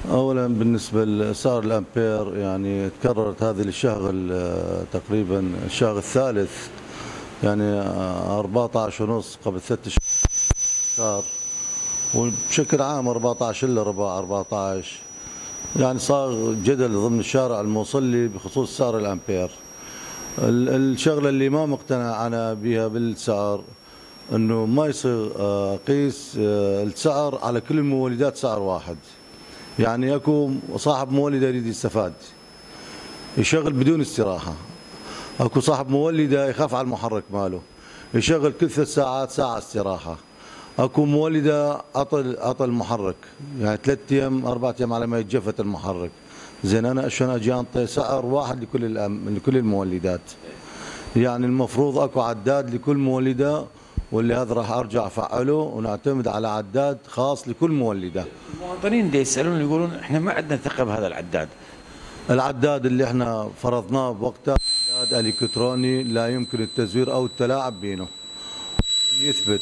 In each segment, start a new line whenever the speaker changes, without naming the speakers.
اولا بالنسبه لسعر الامبير، يعني تكررت هذه الشهر تقريبا الشهر الثالث، يعني 14 ونص قبل 3 شهور، وبشكل عام 14 الا ربع 14. يعني صار جدل ضمن الشارع الموصلي بخصوص سعر الامبير. الشغله اللي ما مقتنع انا بها بالسعر انه ما يصير قيس السعر على كل المولدات سعر واحد. يعني اكو صاحب مولده يريد يستفاد يشغل بدون استراحه، اكو صاحب مولده يخاف على المحرك ماله يشغل كل 3 ساعات ساعه استراحه، اكو مولده عطل المحرك يعني 3 ايام 4 ايام على ما يتجفت المحرك. زين انا شلون اجي انطي سعر واحد لكل المولدات؟ يعني المفروض اكو عداد لكل مولده، واللي هذا راح ارجع افعله ونعتمد على عداد خاص لكل مولده.
المواطنين دي يسالون يقولون احنا ما عندنا ثقه بهذا العداد.
العداد اللي احنا فرضناه بوقتها عداد الكتروني لا يمكن التزوير او التلاعب بينه. يثبت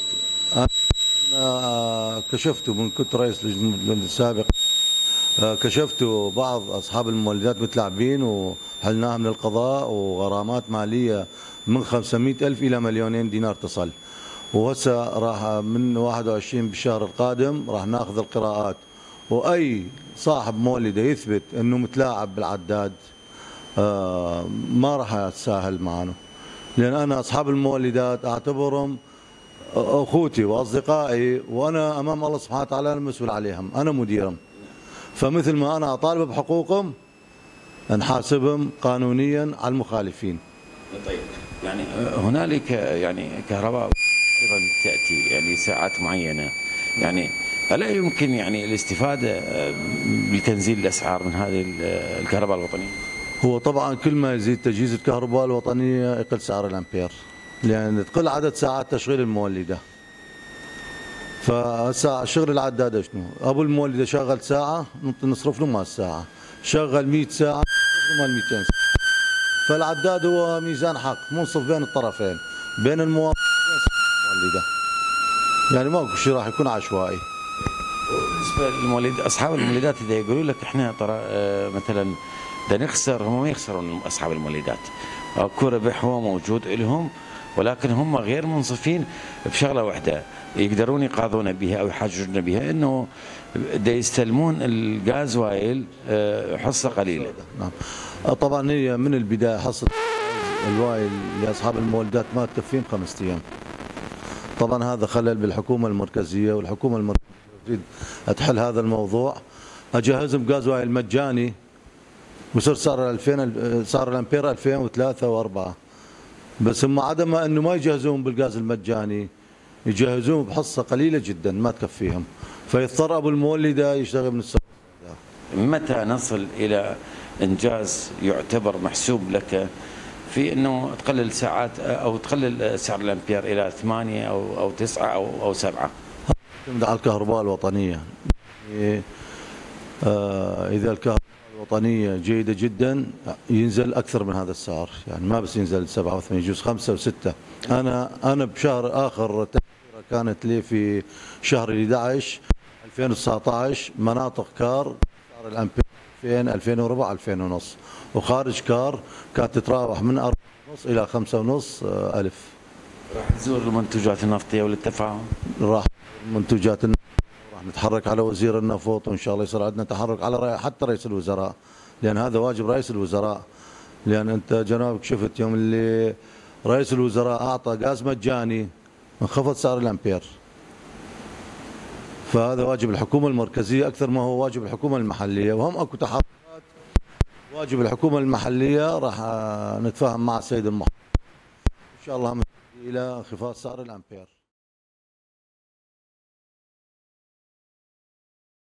انا كشفته من كنت رئيس اللجنه السابق، كشفت بعض اصحاب المولدات متلاعبين وحلناها من القضاء، وغرامات ماليه من 500,000 الى 2,000,000 دينار تصل. وهسه راح من 21 بالشهر القادم راح ناخذ القراءات، واي صاحب مولده يثبت انه متلاعب بالعداد ما راح اتساهل معنا، لان انا اصحاب المولدات اعتبرهم اخوتي واصدقائي، وانا امام الله سبحانه وتعالى انا مسؤول عليهم، انا مديرهم. فمثل ما انا اطالب بحقوقهم نحاسبهم قانونيا على المخالفين.
طيب يعني هنالك يعني كهرباء ايضا تاتي يعني ساعات معينه، يعني الا يمكن يعني الاستفاده بتنزيل الاسعار من هذه الكهرباء الوطنيه؟
هو طبعا كل ما يزيد تجهيز الكهرباء الوطنيه يقل سعر الامبير، لان تقل عدد ساعات تشغيل المولده. فهسه شغل العداد شنو؟ ابو المولده شغل ساعه نصرف له مال الساعه، شغل 100 ساعه نصرف له مال 200 ساعه. فالعداد هو ميزان حق منصف بين الطرفين، بين المواطن والمولده. يعني ماكو شيء راح يكون عشوائي.
بالنسبه للمولد اصحاب المولدات اذا يقولوا لك احنا ترى مثلا بدنا نخسر، هم ما يخسرون اصحاب المولدات، اكو ربح هو موجود لهم، ولكن هم غير منصفين بشغله واحده يقدرون يقاضون بها او يحاججون بها، انه دا يستلمون الغازوايل حصه قليله.
نعم. طبعا هي من البدايه حصه الوايل لاصحاب المولدات ما تكفيهم 5 ايام. طبعا هذا خلل بالحكومه المركزيه، والحكومه المركزيه تريد تحل هذا الموضوع. اجهزهم غازوايل مجاني وصار صار الامبير 2003 و4، بس هم عدم انه ما يجهزون بالغاز المجاني، يجهزون بحصه قليله جدا ما تكفيهم، فيضطر ابو المولده يشتغل من السوق.
متى نصل الى انجاز يعتبر محسوب لك في انه تقلل ساعات او تقلل سعر الامبير الى 8 او 9 او 7؟
يعتمد على الكهرباء الوطنيه. اذا الكهرباء الوطنيه جيده جدا ينزل اكثر من هذا السعر، يعني ما بس ينزل 7 و8 يجوز 5 و6. انا بشهر اخر تقرير كانت لي في شهر 11 2019 مناطق كار سعر الامبير 2000 2000 وربع 2000 ونص، وخارج كار كانت تتراوح من 4 ونص الى 5 ونص الف.
راح تزور المنتوجات النفطيه وللتفاهم؟
راح منتوجات النفط، راح نتحرك على وزير النفط، وان شاء الله يصير عندنا تحرك على حتى رئيس الوزراء، لان هذا واجب رئيس الوزراء. لان انت جنابك شفت يوم اللي رئيس الوزراء اعطى غاز مجاني انخفض سعر الامبير. فهذا واجب الحكومه المركزيه اكثر ما هو واجب الحكومه المحليه، وهم اكو تحركات واجب الحكومه المحليه راح نتفاهم مع السيد المحافظ ان شاء الله الى انخفاض سعر الامبير.